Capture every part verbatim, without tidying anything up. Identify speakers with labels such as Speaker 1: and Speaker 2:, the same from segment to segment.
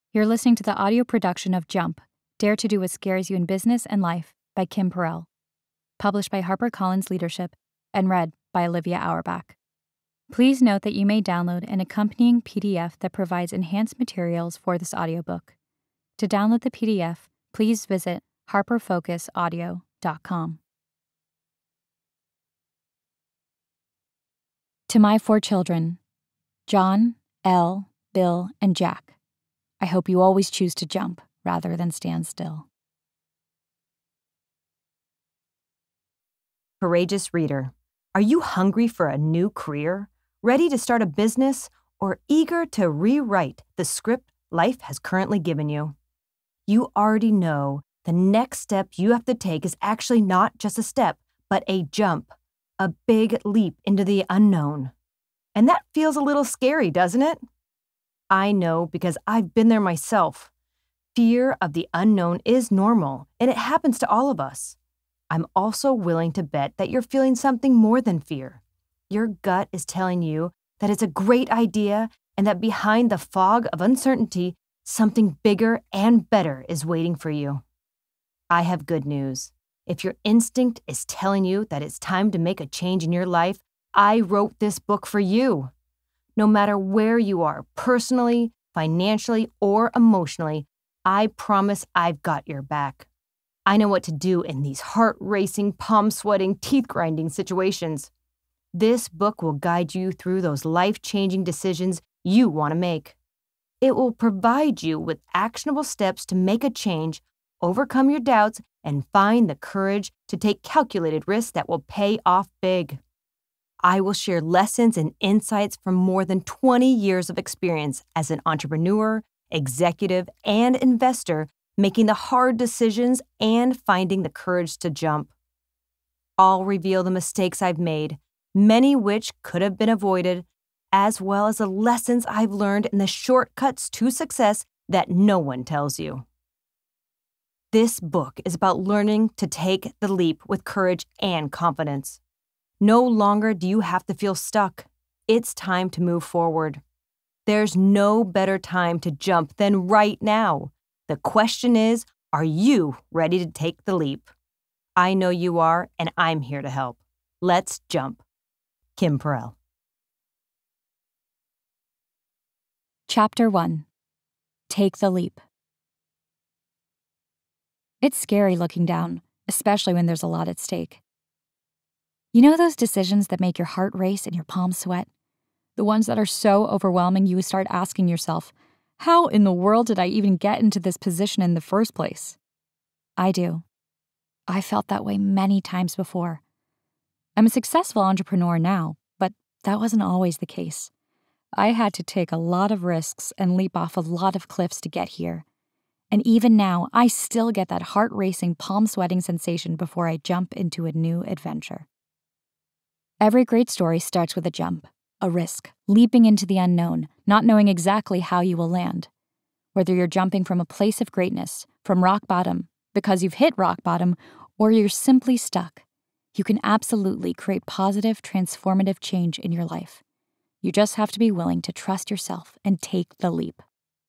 Speaker 1: You're listening to the audio production of Jump, Dare to Do What Scares You in Business and Life by Kim Perrell, published by HarperCollins Leadership and read by Olivia Auerbach. Please note that you may download an accompanying P D F that provides enhanced materials for this audiobook. To download the P D F, please visit harper focus audio dot com. To my four children, John, Elle, Bill, and Jack, I hope you always choose to jump rather than stand still.
Speaker 2: Courageous reader, are you hungry for a new career, ready to start a business, or eager to rewrite the script life has currently given you? You already know the next step you have to take is actually not just a step, but a jump, a big leap into the unknown. And that feels a little scary, doesn't it? I know because I've been there myself. Fear of the unknown is normal, and it happens to all of us. I'm also willing to bet that you're feeling something more than fear. Your gut is telling you that it's a great idea and that behind the fog of uncertainty, something bigger and better is waiting for you. I have good news. If your instinct is telling you that it's time to make a change in your life, I wrote this book for you. No matter where you are, personally, financially, or emotionally, I promise I've got your back. I know what to do in these heart-racing, palm-sweating, teeth-grinding situations. This book will guide you through those life-changing decisions you want to make. It will provide you with actionable steps to make a change, overcome your doubts, and find the courage to take calculated risks that will pay off big. I will share lessons and insights from more than twenty years of experience as an entrepreneur, executive, and investor, making the hard decisions and finding the courage to jump. I'll reveal the mistakes I've made, many which could have been avoided, as well as the lessons I've learned and the shortcuts to success that no one tells you. This book is about learning to take the leap with courage and confidence. No longer do you have to feel stuck. It's time to move forward. There's no better time to jump than right now. The question is, are you ready to take the leap? I know you are, and I'm here to help. Let's jump. Kim Perrell.
Speaker 1: Chapter one. Take the Leap. It's scary looking down, especially when there's a lot at stake. You know those decisions that make your heart race and your palms sweat? The ones that are so overwhelming you start asking yourself, how in the world did I even get into this position in the first place? I do. I felt that way many times before. I'm a successful entrepreneur now, but that wasn't always the case. I had to take a lot of risks and leap off a lot of cliffs to get here. And even now, I still get that heart-racing, palm-sweating sensation before I jump into a new adventure. Every great story starts with a jump, a risk, leaping into the unknown, not knowing exactly how you will land. Whether you're jumping from a place of greatness, from rock bottom, because you've hit rock bottom, or you're simply stuck, you can absolutely create positive, transformative change in your life. You just have to be willing to trust yourself and take the leap.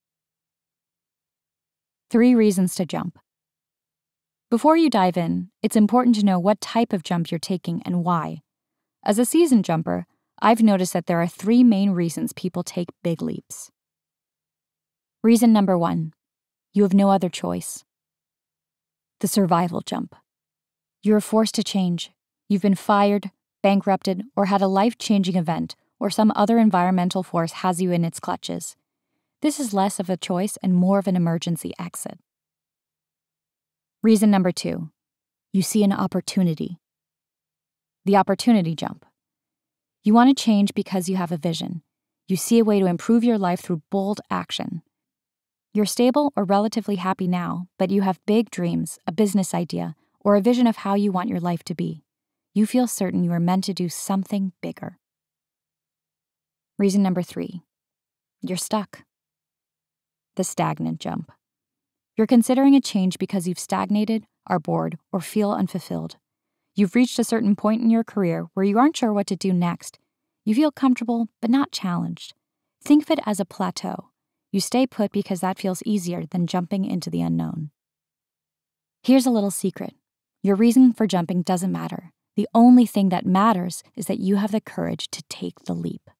Speaker 1: Three reasons to jump. Before you dive in, it's important to know what type of jump you're taking and why. As a seasoned jumper, I've noticed that there are three main reasons people take big leaps. Reason number one, you have no other choice. The survival jump. You are forced to change. You've been fired, bankrupted, or had a life-changing event, or some other environmental force has you in its clutches. This is less of a choice and more of an emergency exit. Reason number two, you see an opportunity. The opportunity jump. You want to change because you have a vision. You see a way to improve your life through bold action. You're stable or relatively happy now, but you have big dreams, a business idea, or a vision of how you want your life to be. You feel certain you are meant to do something bigger. Reason number three, you're stuck. The stagnant jump. You're considering a change because you've stagnated, are bored, or feel unfulfilled. You've reached a certain point in your career where you aren't sure what to do next. You feel comfortable, but not challenged. Think of it as a plateau. You stay put because that feels easier than jumping into the unknown. Here's a little secret. Your reason for jumping doesn't matter. The only thing that matters is that you have the courage to take the leap.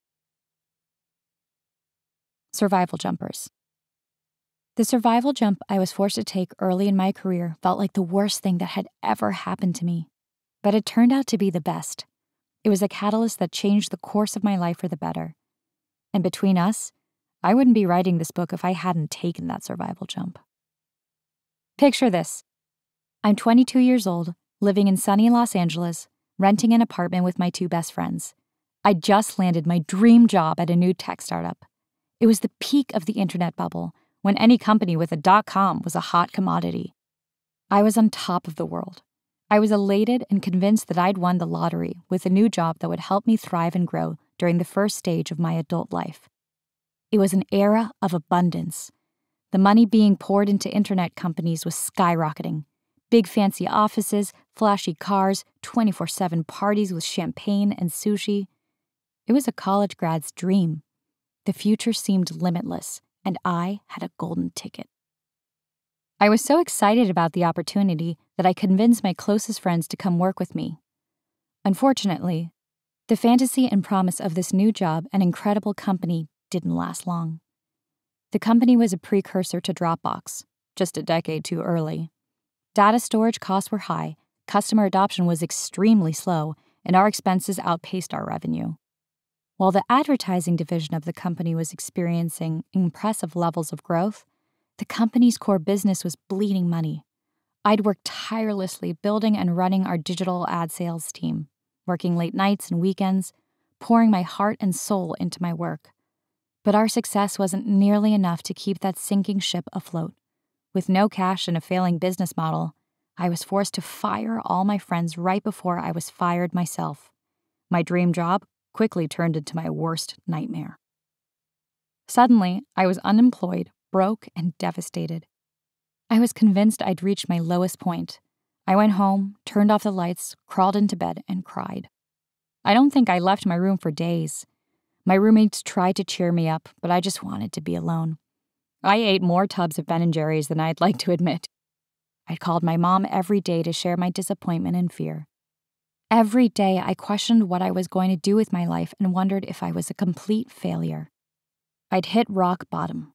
Speaker 1: Survival jumpers. The survival jump I was forced to take early in my career felt like the worst thing that had ever happened to me, but it turned out to be the best. It was a catalyst that changed the course of my life for the better. And between us, I wouldn't be writing this book if I hadn't taken that survival jump. Picture this. I'm twenty-two years old, living in sunny Los Angeles, renting an apartment with my two best friends. I just landed my dream job at a new tech startup. It was the peak of the internet bubble, when any company with a dot-com was a hot commodity. I was on top of the world. I was elated and convinced that I'd won the lottery with a new job that would help me thrive and grow during the first stage of my adult life. It was an era of abundance. The money being poured into internet companies was skyrocketing. Big fancy offices, flashy cars, twenty-four seven parties with champagne and sushi. It was a college grad's dream. The future seemed limitless, and I had a golden ticket. I was so excited about the opportunity that I convinced my closest friends to come work with me. Unfortunately, the fantasy and promise of this new job and incredible company didn't last long. The company was a precursor to Dropbox, just a decade too early. Data storage costs were high, customer adoption was extremely slow, and our expenses outpaced our revenue. While the advertising division of the company was experiencing impressive levels of growth, the company's core business was bleeding money. I'd worked tirelessly building and running our digital ad sales team, working late nights and weekends, pouring my heart and soul into my work. But our success wasn't nearly enough to keep that sinking ship afloat. With no cash and a failing business model, I was forced to fire all my friends right before I was fired myself. My dream job quickly turned into my worst nightmare. Suddenly, I was unemployed, broke, and devastated. I was convinced I'd reached my lowest point. I went home, turned off the lights, crawled into bed, and cried. I don't think I left my room for days. My roommates tried to cheer me up, but I just wanted to be alone. I ate more tubs of Ben and Jerry's than I'd like to admit. I called my mom every day to share my disappointment and fear. Every day, I questioned what I was going to do with my life and wondered if I was a complete failure. I'd hit rock bottom.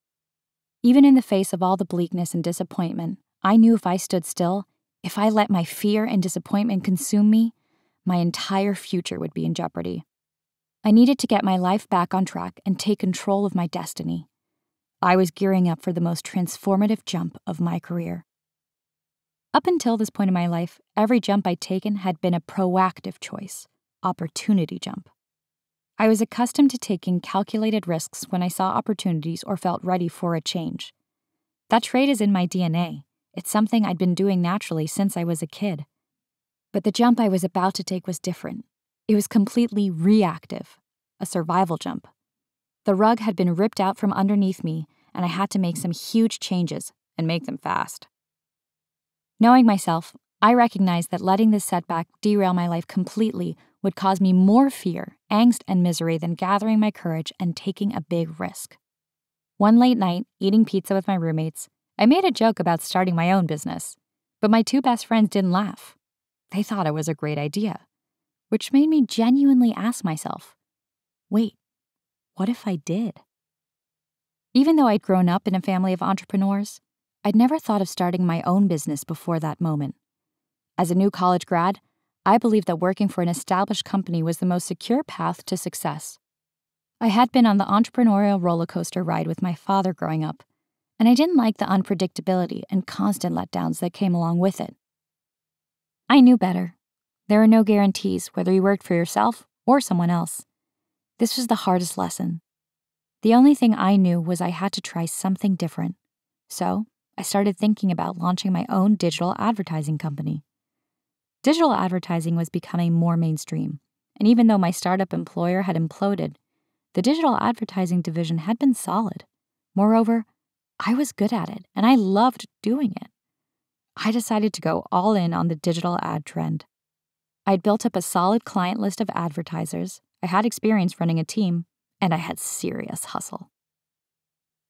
Speaker 1: Even in the face of all the bleakness and disappointment, I knew if I stood still, if I let my fear and disappointment consume me, my entire future would be in jeopardy. I needed to get my life back on track and take control of my destiny. I was gearing up for the most transformative jump of my career. Up until this point in my life, every jump I'd taken had been a proactive choice, opportunity jump. I was accustomed to taking calculated risks when I saw opportunities or felt ready for a change. That trait is in my D N A. It's something I'd been doing naturally since I was a kid. But the jump I was about to take was different. It was completely reactive, a survival jump. The rug had been ripped out from underneath me, and I had to make some huge changes and make them fast. Knowing myself, I recognized that letting this setback derail my life completely would cause me more fear, angst, and misery than gathering my courage and taking a big risk. One late night, eating pizza with my roommates, I made a joke about starting my own business, but my two best friends didn't laugh. They thought it was a great idea, which made me genuinely ask myself, wait, what if I did? Even though I'd grown up in a family of entrepreneurs, I'd never thought of starting my own business before that moment. As a new college grad, I believed that working for an established company was the most secure path to success. I had been on the entrepreneurial roller coaster ride with my father growing up, and I didn't like the unpredictability and constant letdowns that came along with it. I knew better. There are no guarantees whether you worked for yourself or someone else. This was the hardest lesson. The only thing I knew was I had to try something different. So I started thinking about launching my own digital advertising company. Digital advertising was becoming more mainstream, and even though my startup employer had imploded, the digital advertising division had been solid. Moreover, I was good at it, and I loved doing it. I decided to go all in on the digital ad trend. I'd built up a solid client list of advertisers, I had experience running a team, and I had serious hustle.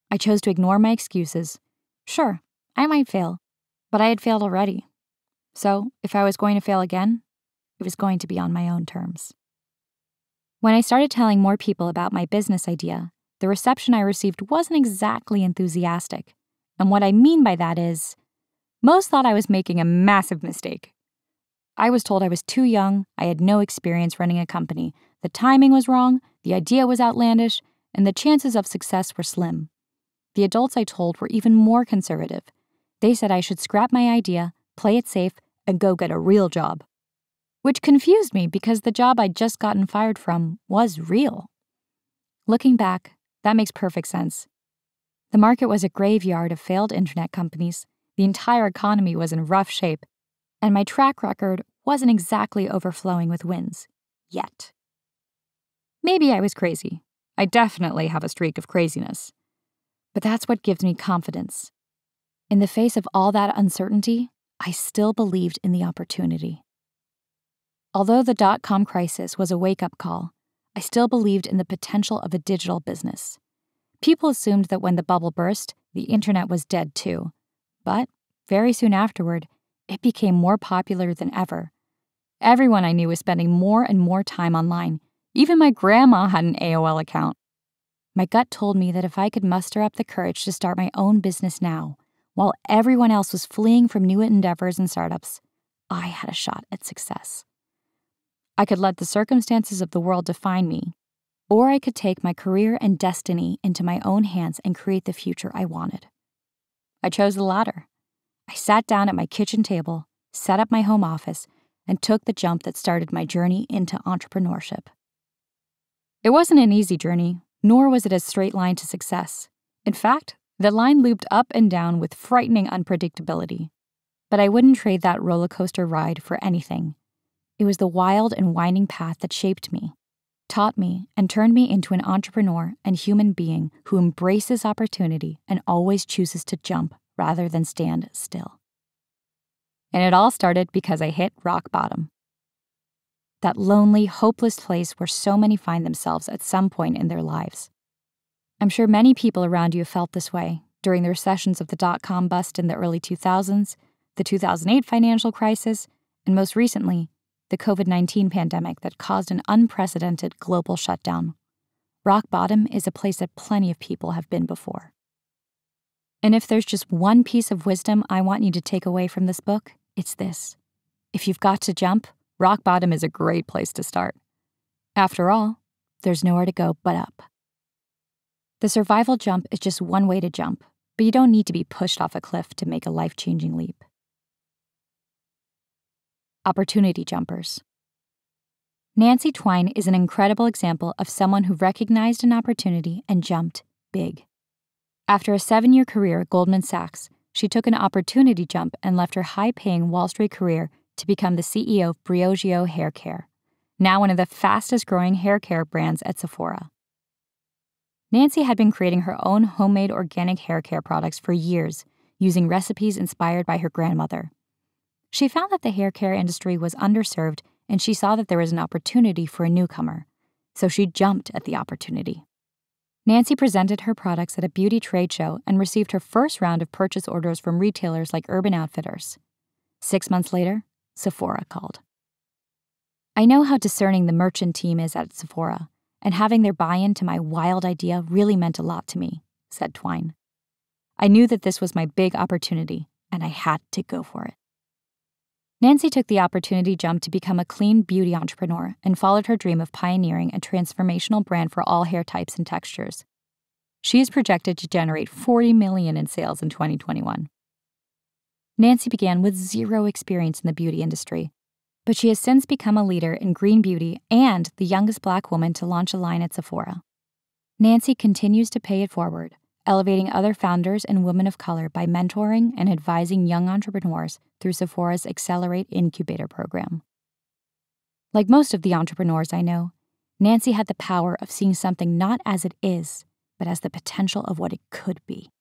Speaker 1: I chose to ignore my excuses. Sure, I might fail, but I had failed already. So if I was going to fail again, it was going to be on my own terms. When I started telling more people about my business idea, the reception I received wasn't exactly enthusiastic. And what I mean by that is, most thought I was making a massive mistake. I was told I was too young, I had no experience running a company, the timing was wrong, the idea was outlandish, and the chances of success were slim. The adults I told were even more conservative. They said I should scrap my idea, play it safe, and go get a real job. Which confused me because the job I'd just gotten fired from was real. Looking back, that makes perfect sense. The market was a graveyard of failed internet companies, the entire economy was in rough shape, and my track record wasn't exactly overflowing with wins. Yet. Maybe I was crazy. I definitely have a streak of craziness. But that's what gives me confidence. In the face of all that uncertainty, I still believed in the opportunity. Although the dot-com crisis was a wake-up call, I still believed in the potential of a digital business. People assumed that when the bubble burst, the internet was dead too. But very soon afterward, it became more popular than ever. Everyone I knew was spending more and more time online. Even my grandma had an A O L account. My gut told me that if I could muster up the courage to start my own business now, while everyone else was fleeing from new endeavors and startups, I had a shot at success. I could let the circumstances of the world define me, or I could take my career and destiny into my own hands and create the future I wanted. I chose the latter. I sat down at my kitchen table, set up my home office, and took the jump that started my journey into entrepreneurship. It wasn't an easy journey, nor was it a straight line to success. In fact, the line looped up and down with frightening unpredictability. But I wouldn't trade that roller coaster ride for anything. It was the wild and winding path that shaped me, taught me, and turned me into an entrepreneur and human being who embraces opportunity and always chooses to jump rather than stand still. And it all started because I hit rock bottom. That lonely, hopeless place where so many find themselves at some point in their lives. I'm sure many people around you have felt this way during the recessions of the dot-com bust in the early two thousands, the two thousand eight financial crisis, and most recently, the covid nineteen pandemic that caused an unprecedented global shutdown. Rock bottom is a place that plenty of people have been before. And if there's just one piece of wisdom I want you to take away from this book, it's this. If you've got to jump, rock bottom is a great place to start. After all, there's nowhere to go but up. The survival jump is just one way to jump, but you don't need to be pushed off a cliff to make a life-changing leap. Opportunity jumpers. Nancy Twine is an incredible example of someone who recognized an opportunity and jumped big. After a seven-year career at Goldman Sachs, she took an opportunity jump and left her high-paying Wall Street career to become the C E O of Briogeo Hair Care, now one of the fastest-growing hair care brands at Sephora. Nancy had been creating her own homemade organic hair care products for years, using recipes inspired by her grandmother. She found that the hair care industry was underserved, and she saw that there was an opportunity for a newcomer, so she jumped at the opportunity. Nancy presented her products at a beauty trade show and received her first round of purchase orders from retailers like Urban Outfitters. Six months later, Sephora called. I know how discerning the merchant team is at Sephora, and having their buy-in to my wild idea really meant a lot to me, said Twine. I knew that this was my big opportunity, and I had to go for it. Nancy took the opportunity jump to become a clean beauty entrepreneur and followed her dream of pioneering a transformational brand for all hair types and textures. She is projected to generate forty million dollars in sales in twenty twenty-one. Nancy began with zero experience in the beauty industry, but she has since become a leader in green beauty and the youngest Black woman to launch a line at Sephora. Nancy continues to pay it forward, elevating other founders and women of color by mentoring and advising young entrepreneurs through Sephora's Accelerate Incubator program. Like most of the entrepreneurs I know, Nancy had the power of seeing something not as it is, but as the potential of what it could be.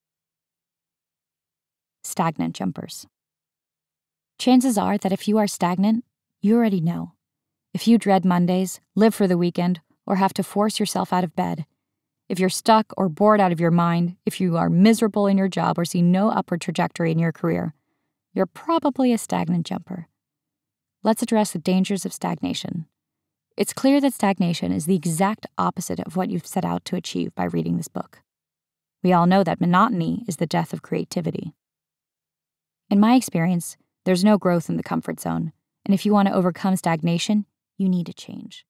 Speaker 1: Stagnant jumpers. Chances are that if you are stagnant, you already know. If you dread Mondays, live for the weekend, or have to force yourself out of bed, If you're stuck or bored out of your mind, if you are miserable in your job or see no upward trajectory in your career, you're probably a stagnant jumper. Let's address the dangers of stagnation. It's clear that stagnation is the exact opposite of what you've set out to achieve by reading this book. We all know that monotony is the death of creativity. In my experience, there's no growth in the comfort zone, and if you want to overcome stagnation, you need to change.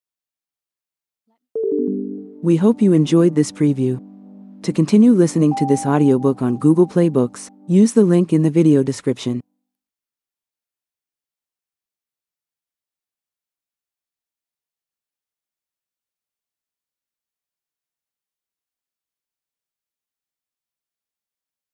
Speaker 3: We hope you enjoyed this preview. To continue listening to this audiobook on Google Play Books, use the link in the video description.